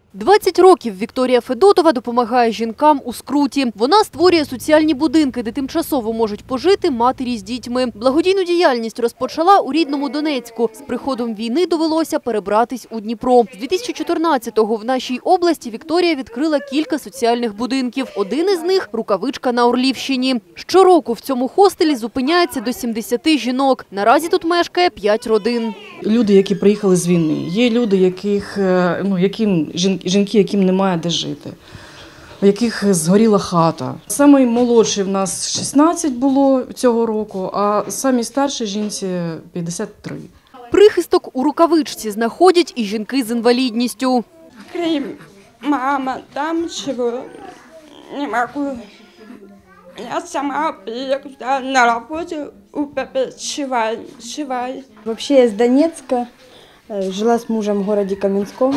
20 років Вікторія Федотова допомагає жінкам у скруті. Вона створює соціальні будинки, де тимчасово можуть пожити матері з дітьми. Благодійну діяльність розпочала у рідному Донецьку. З приходом війни довелося перебратись у Дніпро. З 2014-го в нашій області Вікторія відкрила кілька соціальних будинків. Один із них – Рукавичка на Орлівщині. Щороку в цьому хостелі зупиняється до 70 жінок. Наразі тут мешкає 5 родин. Люди, які приїхали з війни. Є люди, жінки, яким немає де жити, у яких згоріла хата. Самий молодший в нас 16 було цього року, а самій старшій жінці 53. Прихисток у Рукавичці знаходять і жінки з інвалідністю. Крім мама, там чого не можу. Я сама приехала на работу у ПП шиваю. Вообще я из Донецка, жила с мужем в городе Каменском.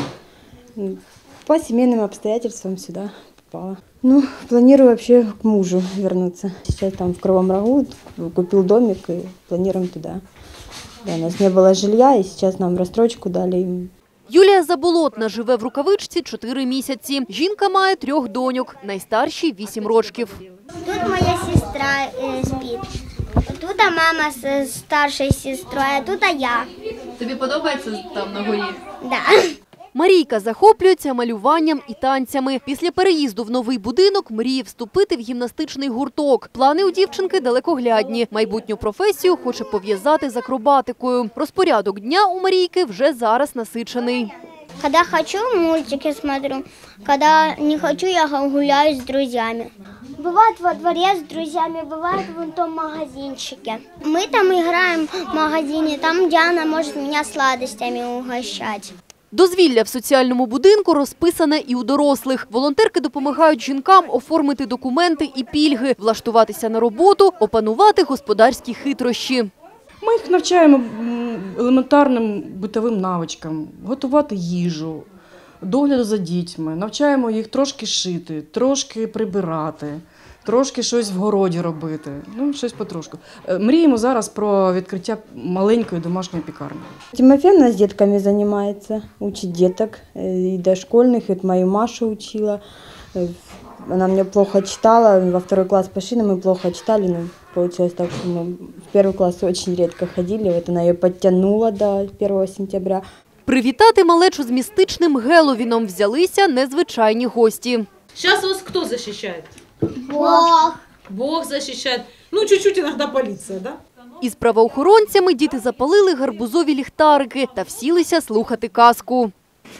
По семейным обстоятельствам сюда попала. Планирую вообще к мужу вернуться. Сейчас там в Кривом Рогу купил домик и планируем туда. Да, у нас не было жилья, и сейчас нам расстрочку дали. Юлія Заболотна живе в Рукавичці 4 місяці. Жінка має 3 доньок, найстаршій – 8 років. Тут моя сестра спить. Тут мама з старшою сестрою, а тут я. Тобі подобається там на горі? Да. Марійка захоплюється малюванням і танцями. Після переїзду в новий будинок мріє вступити в гімнастичний гурток. Плани у дівчинки далекоглядні. Майбутню професію хоче пов'язати з акробатикою. Розпорядок дня у Марійки вже зараз насичений. Когда хочу, мультики смотрю. Когда не хочу, я гуляю с друзьями. Бывает во дворе с друзьями, бывает в том магазинчике. Мы там играем в магазине, там Диана может меня сладостями угощать. Дозвілля в соціальному будинку розписане і у дорослих. Волонтерки допомагають жінкам оформити документи і пільги, влаштуватися на роботу, опанувати господарські хитрощі. Ми їх навчаємо елементарним битовим навичкам, готувати їжу, догляду за дітьми, навчаємо їх трошки шити, трошки прибирати, трошки щось в городі робити, щось потрошку. Мріємо зараз про відкриття маленької домашньої пекарні. Тимофеевна с детками занимается, учит деток, и дошкольных, и мою Машу учила. Она мне плохо читала, во 2 класс пошли, но мы плохо читали, но получилось так, что мы в 1 класс очень редко ходили, вот она ее подтянула до 1 сентября. Привітати малечу з містичним Геловіном взялися незвичайні гості. Сейчас вас кто защищает? Бог. Бог защищает. Чуть-чуть иногда полиция, да? Із правоохоронцями діти запалили гарбузові ліхтарики та всілися слухати казку.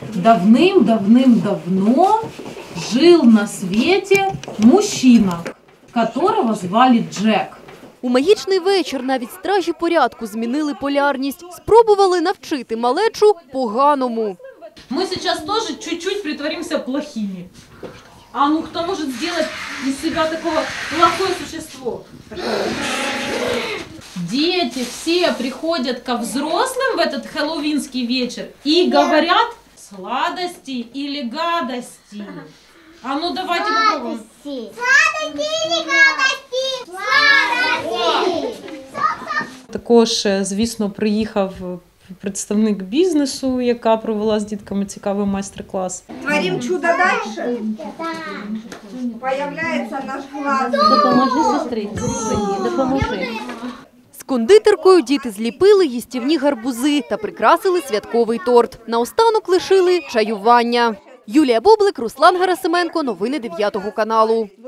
Давным-давным-давно жил на свете мужчина, которого звали Джек. У магічний вечір навіть стражі порядку змінили полярність. Спробували навчити малечу поганому. Мы сейчас тоже чуть-чуть притворимся плохими. Кто может сделать из себя такого плохое существо? Дети все приходят ко взрослым в этот хэллоуинский вечер и говорят сладости или гадости. Давайте попробуем. Сладости или гадости? Сладости! Також, звісно, приїхав представник бізнесу, яка провела з дітками цікавий майстер-клас. Творим чудо дальше. Появляется наш глаз. Допоможи, сестричці, допоможи. З кондитеркою діти зліпили їстівні гарбузи та прикрасили святковий торт. Наостанок лишили чаювання. Юлія Бублик, Руслан Герасименко. Новини 9 каналу.